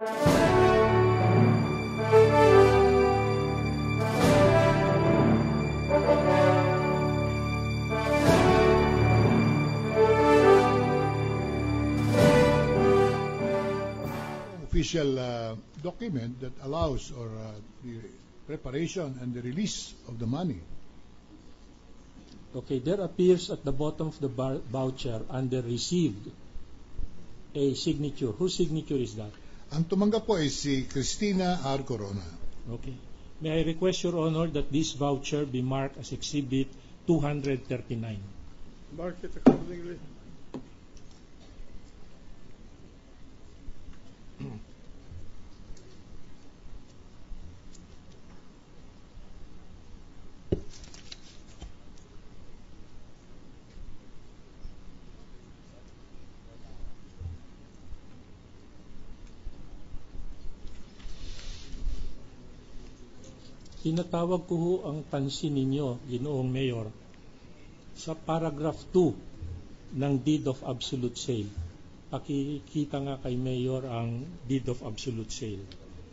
Official document that allows the preparation and the release of the money. Okay, there appears at the bottom of the voucher under received a signature. Whose signature is that? Ang tumanggap po ay si Cristina R. Corona. Okay. May I request, Your Honor, that this voucher be marked as Exhibit 239. Mark it accordingly. Tinatawag ko ho ang pansin ninyo, Ginoong Mayor, sa paragraph 2 ng Deed of Absolute Sale. Pakikita nga kay Mayor ang Deed of Absolute Sale.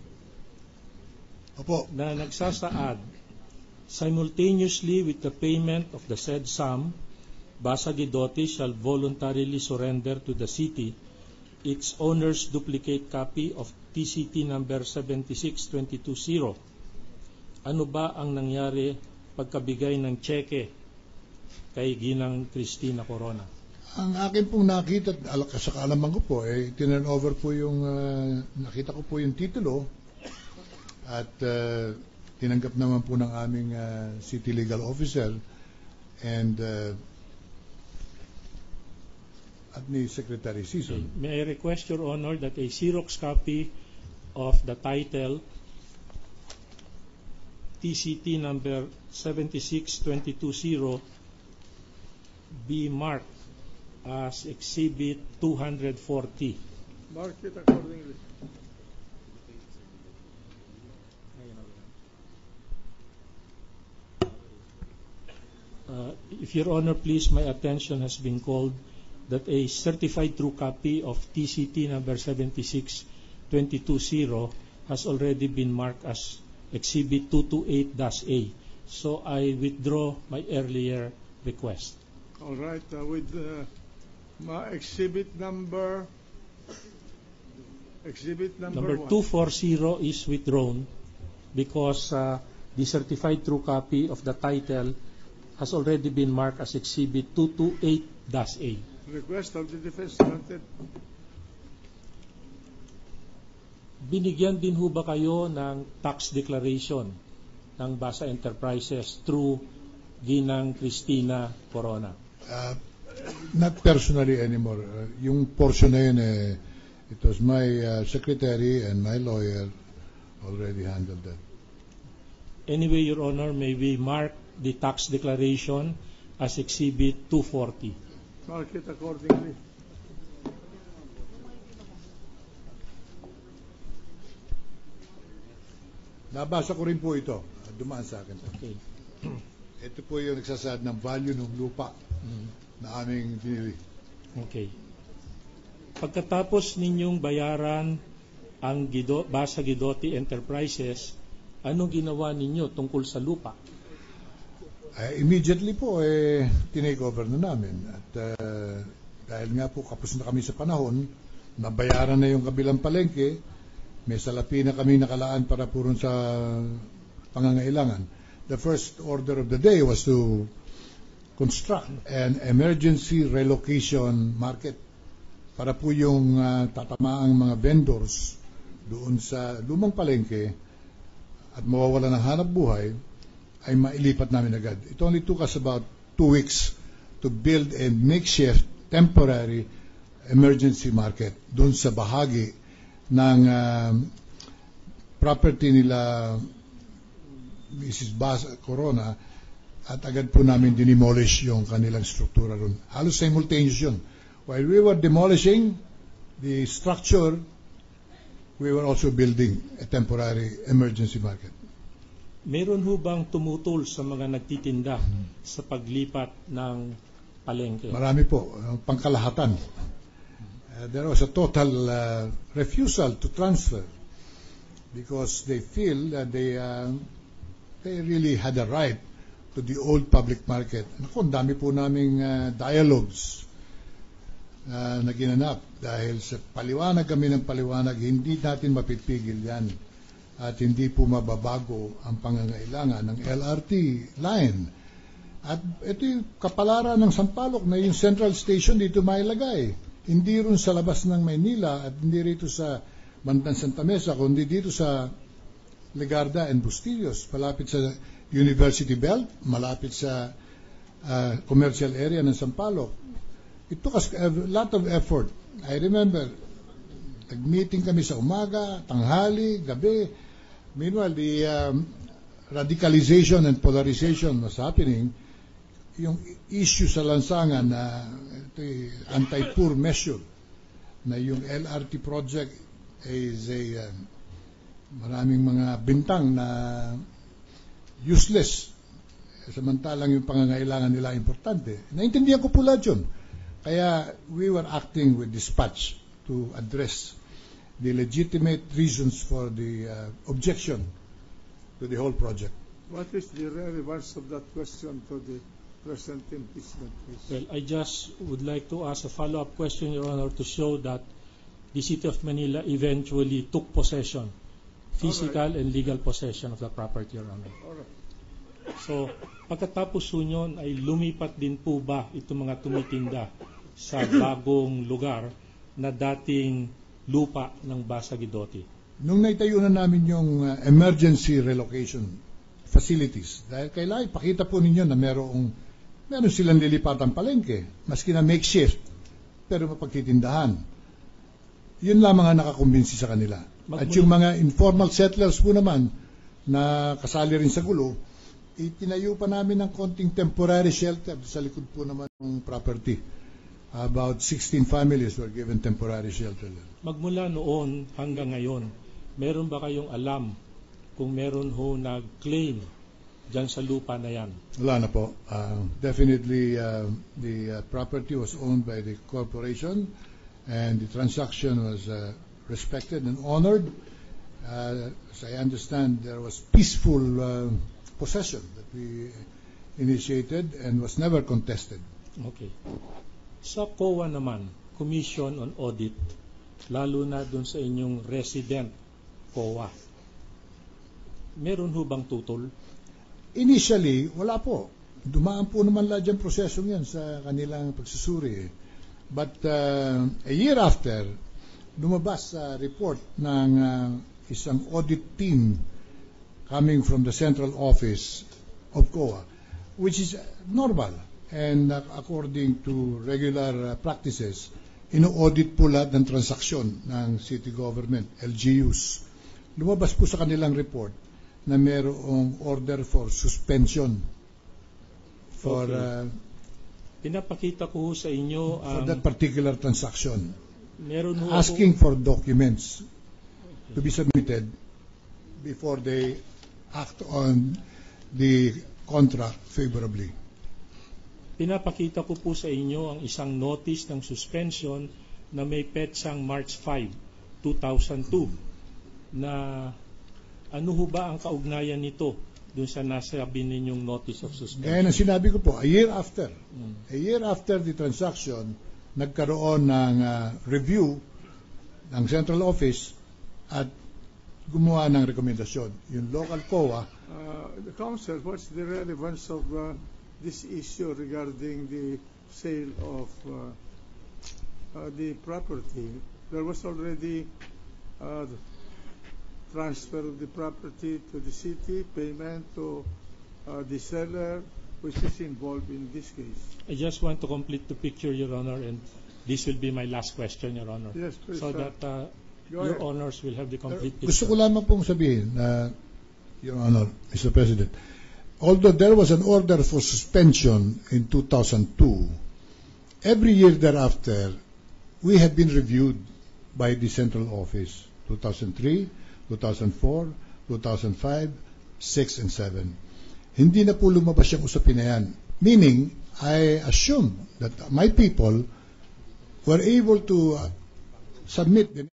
Opo. Na nagsasaad, simultaneously with the payment of the said sum, Basa Guidotti shall voluntarily surrender to the city its owner's duplicate copy of TCT number 76220. Ano ba ang nangyari pagkabigay ng tseke kay Ginang Cristina Corona? Ang akin pong nakita, sa kaalaman ko po, tinurn over po yung, nakita ko po yung titulo at tinanggap naman po ng aming city legal officer and at ni Secretary Sison. May I request, Your Honor, that a Xerox copy of the title TCT number 76220 be marked as Exhibit 240. Mark it accordingly. If Your Honor, please, my attention has been called that a certified true copy of TCT number 76220 has already been marked as Exhibit 228-A. So I withdraw my earlier request. All right, with my exhibit number Number one. 240 is withdrawn because the certified true copy of the title has already been marked as Exhibit 228-A. Request of the defense granted. Binigyan din ho ba kayo ng tax declaration ng Basa Enterprises through Ginang Cristina Corona? Not personally anymore. Yung portion na yun, it was my secretary and my lawyer already handled that. Anyway, Your Honor, may we mark the tax declaration as Exhibit 240? Mark it accordingly. Nabasa ko rin po ito. Dumaan sa akin. Okay. Ito po yung nagsasaad ng value ng lupa na aming binili. Okay. Pagkatapos ninyong bayaran ang Basa Guidotti Enterprises, anong ginawa ninyo tungkol sa lupa? Immediately po, tinake over na namin. At dahil nga po kapos na kami sa panahon, nabayaran na yung kabilang palengke, may salapi na kami nakalaan para puro sa pangangailangan. The first order of the day was to construct an emergency relocation market para po yung tatamaang mga vendors doon sa lumang palengke at mawawala ng hanap buhay ay mailipat namin agad. It only took us about 2 weeks to build a makeshift temporary emergency market doon sa bahagi ng property nila Mrs. Basa Corona at agad po namin dinimolish yung kanilang struktura ron. Halos simultaneous yun. While we were demolishing the structure, we were also building a temporary emergency market. Meron ho bang tumutol sa mga nagtitinda sa paglipat ng palengke? Marami po, pangkalahatan. there was a total refusal to transfer because they feel that they really had a right to the old public market. Naku, ang dami po naming dialogues na ginanap dahil sa paliwanag kami ng paliwanag, hindi natin mapipigil yan at hindi po mababago ang pangangailangan ng LRT line. At ito yung kapalaran ng Sampaloc na yung Central Station dito mailagay. Hindi rin sa labas ng Maynila at hindi rito sa bandang Santa Mesa, kundi dito sa Legarda and Bustillos, malapit sa University Belt, malapit sa commercial area ng Sampaloc. It took us a lot of effort. I remember, nag-meeting kami sa umaga, tanghali, gabi. Meanwhile, the radicalization and polarization was happening. Yung issue sa lansangan na anti-poor measure, na yung LRT project is a maraming mga bintang na useless, samantalang yung pangangailangan nila importante. Naintindihan ko po lahat yun. Kaya we were acting with dispatch to address the legitimate reasons for the objection to the whole project. What is the relevance of that question to the present impeachment case? Well, I just would like to ask a follow-up question, Your Honor, to show that the City of Manila eventually took possession, physical and legal possession of the property, Your Honor. All right. So, pagkatapos po nyon ay lumipat din po ba itong mga tumitinda sa bagong lugar na dating lupa ng Basa Guidotti? Nung naitayo na namin yung emergency relocation facilities, dahil kailangan ipakita po ninyo na meron silang lilipatang palengke, maski na makeshift, pero mapagtitindahan. Yun lamang ang nakakumbinsi sa kanila. At yung mga informal settlers po naman na kasali rin sa gulo, itinayo pa namin ng konting temporary shelter sa likod po naman ng property. About 16 families were given temporary shelter. Magmula noon hanggang ngayon, meron ba kayong alam kung meron ho nag-claim dyan sa lupa na yan? Wala na po. Definitely, the property was owned by the corporation and the transaction was respected and honored. As I understand, there was peaceful possession that we initiated and was never contested. Okay. Sa COA naman, Commission on Audit, lalo na dun sa inyong resident COA, meron ho bang tutol? Initially, wala po. Dumaan po naman lahat yung prosesong yan sa kanilang pagsusuri. But a year after, lumabas sa report ng isang audit team coming from the central office of COA, which is normal. And according to regular practices, ino-audit po lahat ng transaksyon ng city government, LGUs. Lumabas po sa kanilang report na mayroong order for suspension for pinapakita ko sa inyo for that particular transaction. Meron ho Asking for documents to be submitted before they act on the contract favorably. Pinapakita ko po sa inyo ang isang notice ng suspension na may petsang March 5, 2002 na ano ho ba ang kaugnayan nito dun sa nasabi ninyong notice of suspension? Kaya na sinabi ko po, a year after the transaction, nagkaroon ng review ng central office at gumawa ng rekomendasyon. Yung local COA. The council, what's the relevance of this issue regarding the sale of the property? There was already transfer of the property to the city, payment to the seller, which is involved in this case. I just want to complete the picture, Your Honor, and this will be my last question, Your Honor. Yes, please. So that Your Honors will have the complete picture. Gusto ko lamang pong sabihin, Your Honor, Mr. President, although there was an order for suspension in 2002, every year thereafter, we have been reviewed by the central office, 2003, 2004, 2005, 6, and 7. Hindi na po lumabas yung usapin na yan. Meaning, I assume that my people were able to submit din